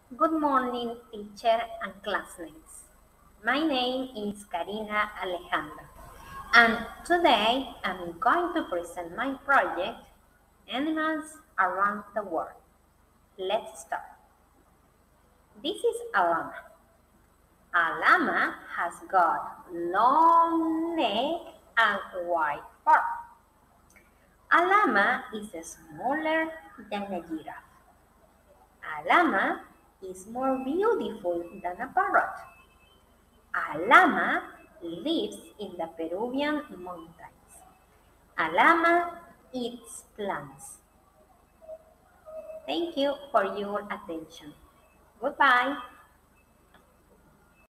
Good morning, teacher and classmates. My name is Karina Alejandra, and today I'm going to present my project, Animals Around the World. Let's start. This is a llama. A llama has got long neck and wide fur. A llama is smaller than a giraffe. A llama is more beautiful than a parrot. A llama lives in the Peruvian mountains. A llama eats plants. Thank you for your attention. Goodbye.